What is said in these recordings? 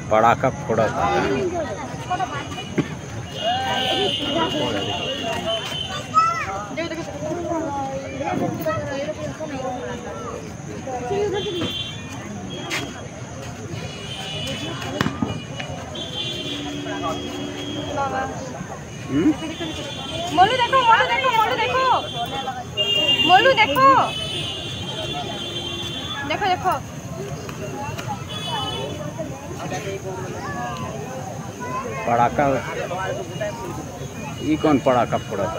पड़ाका फोड़ा था। मोलू देखो, मोलू देखो, मोलू देखो, मोलू देखो, देखो देखो। पड़ाका ये कौन पड़ाका फोड़ा था?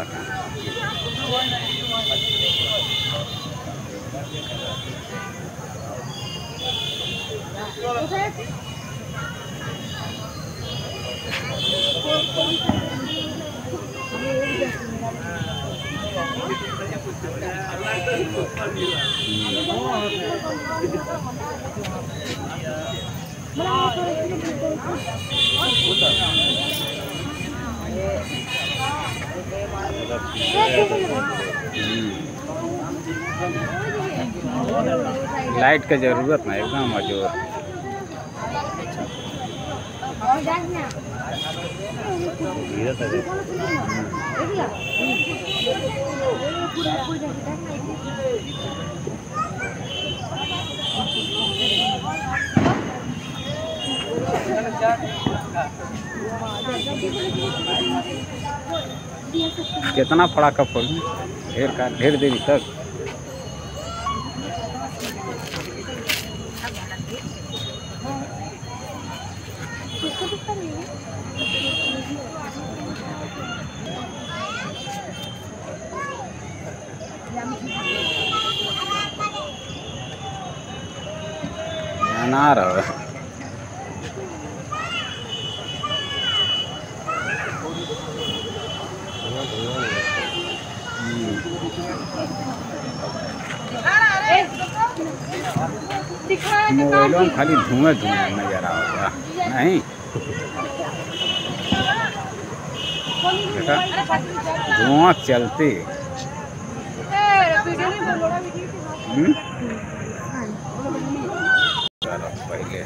लाइट का जरूरत ना एकदम मजबूत। कितना पड़ाका फोड़ ढेर देरी तक। ना रहा मोबाइलों में खाली धुआं धुआं नजर आएगा नहीं। धुआं चलते पहले